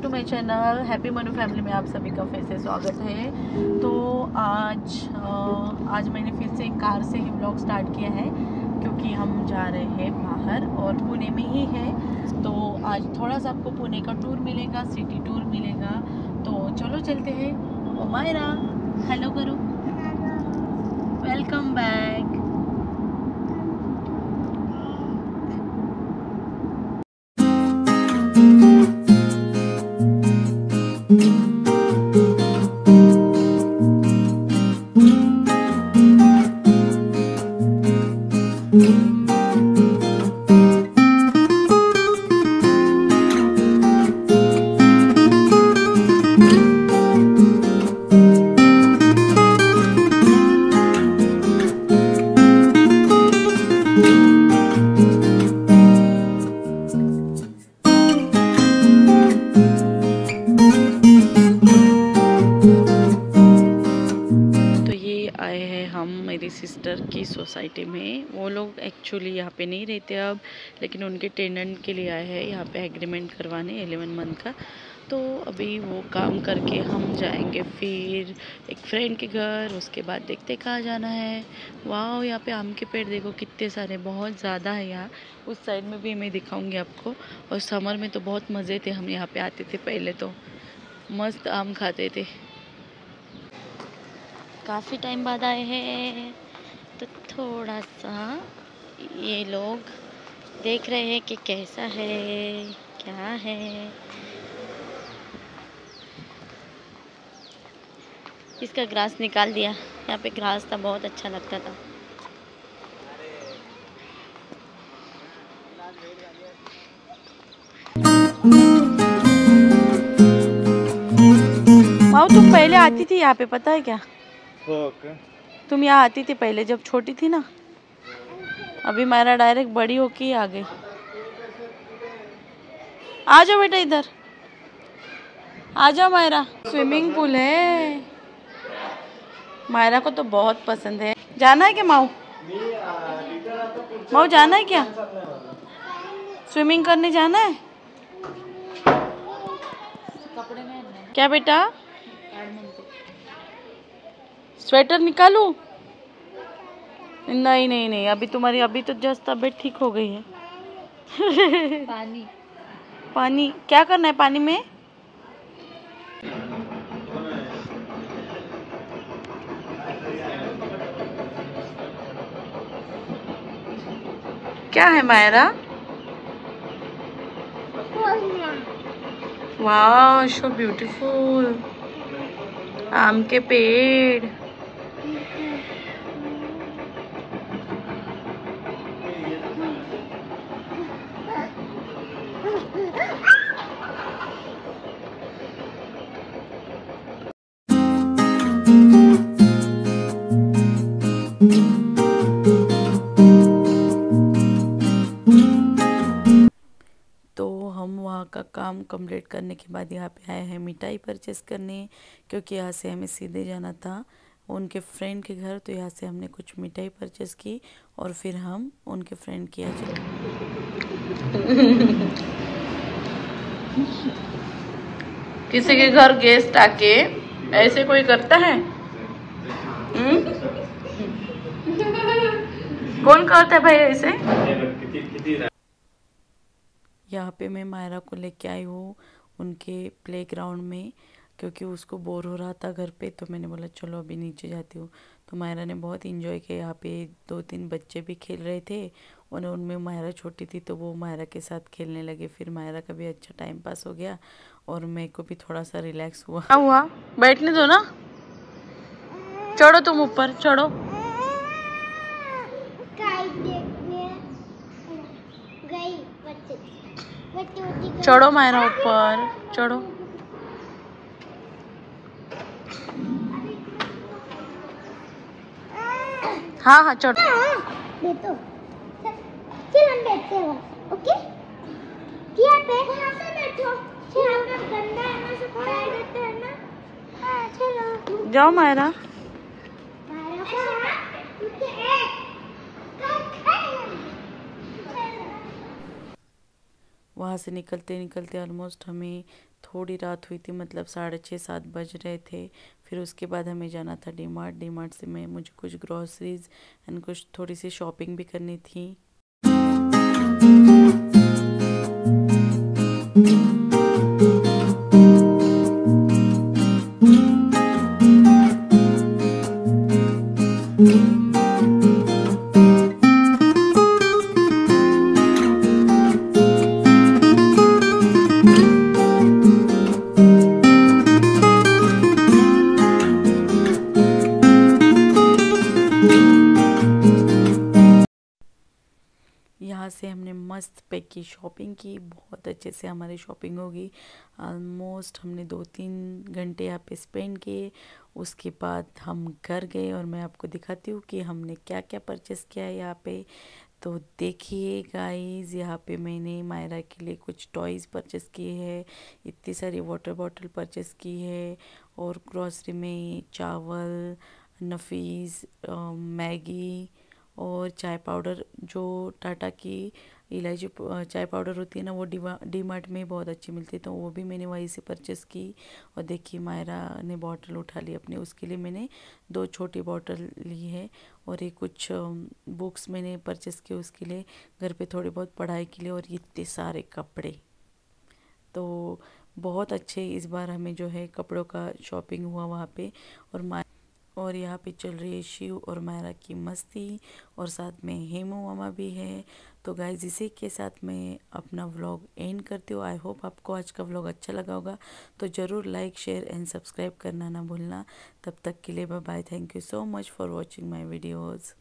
To my channel happy Manu family में आप सभी का फिर से स्वागत है। तो आज मैंने फिर से कार से ही व्लॉग स्टार्ट किया है क्योंकि हम जा रहे हैं बाहर और पुणे में ही है। तो आज थोड़ा सा आपको पुणे का टूर मिलेगा, सिटी टूर मिलेगा। तो चलो चलते हैं। ओ मायरा हेलो करो, वेलकम बैक। मेरी सिस्टर की सोसाइटी में वो लोग एक्चुअली यहाँ पे नहीं रहते अब, लेकिन उनके टेनेंट के लिए आए हैं यहाँ पे एग्रीमेंट करवाने 11 मंथ का। तो अभी वो काम करके हम जाएंगे फिर एक फ्रेंड के घर, उसके बाद देखते कहाँ जाना है। वाह, यहाँ पे आम के पेड़ देखो कितने सारे, बहुत ज़्यादा है यहाँ। उस साइड में भी मैं दिखाऊंगी आपको। और समर में तो बहुत मज़े थे, हम यहाँ पे आते थे पहले, तो मस्त आम खाते थे। काफ़ी टाइम बाद आए हैं तो थोड़ा सा ये लोग देख रहे हैं कि कैसा है क्या है। इसका ग्रास निकाल दिया, यहाँ पे ग्रास था, बहुत अच्छा लगता था। माँ तुम पहले आती थी यहाँ पे, पता है क्या? तुम यहाँ आती थी पहले जब छोटी थी ना। अभी मेरा डायरेक्ट बड़ी होके ही आ गई। आ जाओ बेटा, इधर आ जाओ मायरा। स्विमिंग पूल है, मायरा को तो बहुत पसंद है। जाना है क्या माऊ? माऊ जाना है क्या? स्विमिंग करने जाना है क्या बेटा? स्वेटर निकालूं? नहीं नहीं नहीं, अभी तुम्हारी अभी तो जस्ट तबीयत ठीक हो गई है। पानी पानी क्या करना है पानी में? क्या है मायरा? वाह सो ब्यूटीफुल, आम के पेड़। का काम कंप्लीट करने के बाद यहाँ पे आए हैं मिठाई परचेस करने, क्योंकि यहाँ से हमें सीधे जाना था उनके फ्रेंड के घर। तो यहाँ से हमने कुछ मिठाई परचेस की और फिर हम उनके फ्रेंड के यहाँ चले। किसी के घर गेस्ट आके ऐसे कोई करता है? कौन करता है भाई ऐसे? यहाँ पे मैं मायरा को लेके आई हूँ उनके प्लेग्राउंड में, क्योंकि उसको बोर हो रहा था घर पे। तो मैंने बोला चलो अभी नीचे जाती हूँ। तो मायरा ने बहुत इंजॉय किया। यहाँ पे 2-3 बच्चे भी खेल रहे थे और उनमें मायरा छोटी थी तो वो मायरा के साथ खेलने लगे। फिर मायरा का भी अच्छा टाइम पास हो गया और मेरे को भी थोड़ा सा रिलैक्स हुआ। क्या हुआ? बैठने दो ना, चढ़ो तुम ऊपर, चढ़ो। चढ़ो मायरा ऊपर, चढ़ो। हाँ हाँ चढ़ो। बैठो, चल हम बैठते हैं, ओके? क्या बैठो, चलो गंदा है ना, सब पैर देते हैं ना। हाँ चलो जाओ मायरा। वहाँ से निकलते निकलते ऑलमोस्ट हमें थोड़ी रात हुई थी, मतलब 6:30-7 बज रहे थे। फिर उसके बाद हमें जाना था डी मार्ट से मुझे कुछ ग्रॉसरीज एंड कुछ थोड़ी सी शॉपिंग भी करनी थी। यहाँ से हमने मस्त पैक की शॉपिंग की, बहुत अच्छे से हमारी शॉपिंग होगी। ऑलमोस्ट हमने 2-3 घंटे यहाँ पे स्पेंड किए। उसके बाद हम घर गए और मैं आपको दिखाती हूँ कि हमने क्या क्या परचेस किया है यहाँ पे। तो देखिए गाइस, यहाँ पे मैंने मायरा के लिए कुछ टॉयज़ परचेस किए हैं, इतनी सारी वाटर बॉटल परचेस की है, और ग्रॉसरी में चावल, नफीस, मैगी और चाय पाउडर, जो टाटा की इलायची चाय पाउडर होती है ना, वो डी मार्ट में बहुत अच्छी मिलती है, तो वो भी मैंने वहीं से परचेस की। और देखिए मायरा ने बॉटल उठा ली अपनी, उसके लिए मैंने 2 छोटी बॉटल ली है। और ये कुछ बुक्स मैंने परचेस की उसके लिए, घर पे थोड़ी बहुत पढ़ाई के लिए। और इतने सारे कपड़े, तो बहुत अच्छे इस बार हमें जो है कपड़ों का शॉपिंग हुआ वहाँ पे। और यहाँ पे चल रही है शिव और मायरा की मस्ती, और साथ में हेमू मामा भी है। तो गाइज, इसी के साथ मैं अपना व्लॉग एंड करती हूँ। आई होप आपको आज का व्लॉग अच्छा लगा होगा, तो ज़रूर लाइक, शेयर एंड सब्सक्राइब करना ना भूलना। तब तक के लिए bye bye. Thank you so much for watching my videos.